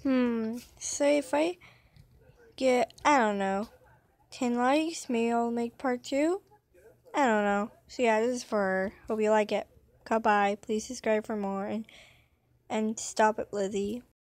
So if I get, I don't know, 10 likes, maybe I'll make part 2. I don't know. So yeah, this is for her. Hope you like it. Goodbye. Please subscribe for more and stop it, Lizzie.